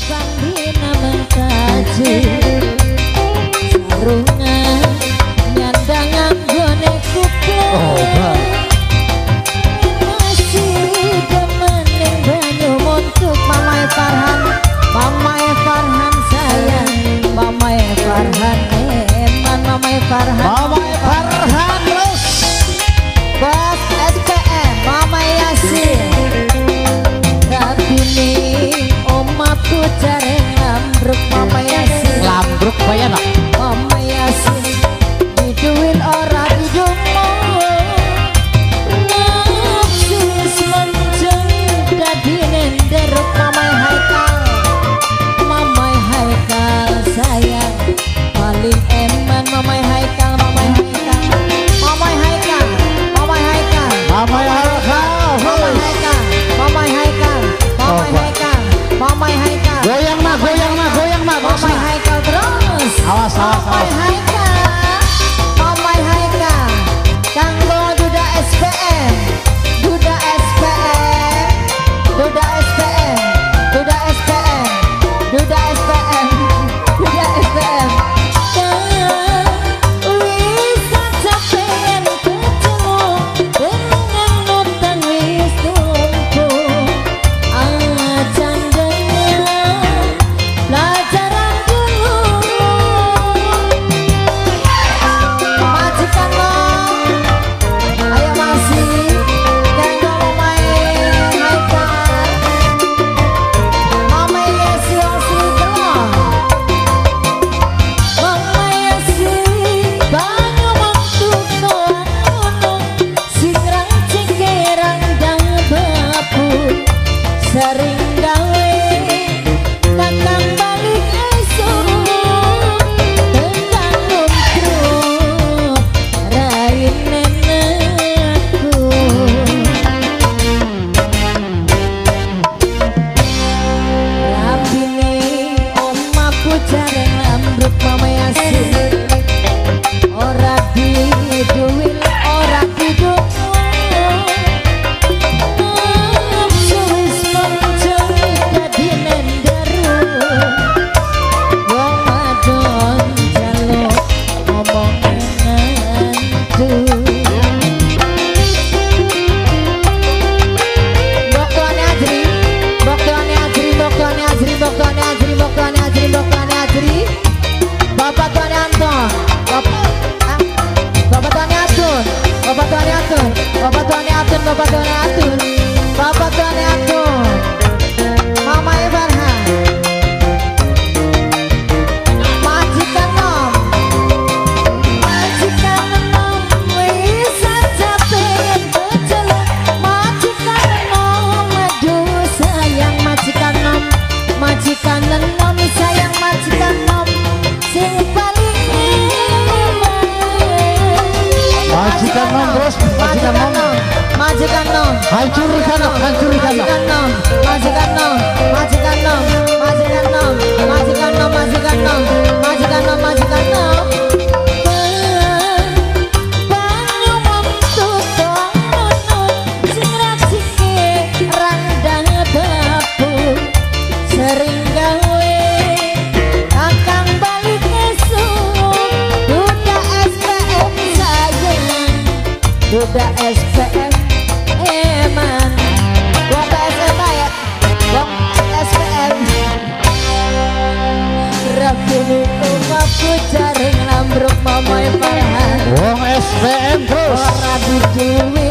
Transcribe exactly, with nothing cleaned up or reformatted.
Sandina mengkaji sarungan nyandangan gone kupu masih demening banyu untuk Mamai Farhan, Mamai Farhan sayang, Mamai Farhan eman, Mamai Farhan, Mamai Farhan terus Bos S P M, Mamai Yasin Rabini omaku jareng lambruk, Mamai Yasin lambruk bayana Mamai Yasin diduin ora didungmu nafsus menceng dadi nenderuk, Mamai Haikal, Mamai Haikal sayang paling eman, Mamai Haikal, Mamai Haikal, Mamai Haikal, Mamai Haikal, Mamai Haikal Mamai Haikal, Mamai Haikal, Mamai Haikal, Mamai Haikal, goyang mah goyang mah goyang mah Mamai Haikal terus. awas awas Mamai awas Haikal, Mamai Haikal, kanggo Duda S P M, Duda S P M, Duda S P M, Duda S P M, Duda S P M, Duda S P M. Wis saja pengen ketemu dengan nutan wis tumpuk acan dengan pelajaran dulu. Majikan lo, ayo masih ganggu Mamai Haikal, Mamai Yesi Osi Gelong, Mamai Yesi banyu waktu koan gunung, singrang cingkerang dang bapu, sering gawe kakang balik esok tentang lumtruk rain nenekku. Rapine omaku jareng lambruk, Mamai Yasin ora diduwil ora didungmu nafsu wis menceng dadi nenderu wong wadon jaluk omongan ngantu. Mbok tuane ajri, mbok tuane ajri, mbok tuane ajri, mbok tuane ajri, mbok tuane ajri, mbok tuane ajri. Bapak tuane Anton, bapak ah, bapak tuane Atun, bapak tuane Atun, bapak tuane Atun, bapak tuane Atun, bapak tuane Atun. Mamai Farhan, majikan nom, majikan nom, wis saja pengen kecelak, majikan nom, aduh sayang majikan nom, majikan nom sayang majikan nom, sing paling eman. majikan nom terus majikan nom Majikan nom, hancurkan nom hancurkan nom majikan nom, majikan nom, majikan nom, majikan nom, majikan nom, majikan nom, majikan nom, majikan nom. Banyu waktu tong nunun, sing racike randang bapu, sering gawe kakang balik esuk, Duda S P M sayang, Duda S P M eman, wong P S M ya, wong S P M. Rabini omaku jareng lambruk, Mamai Farhan wong S P M terus ora diduwi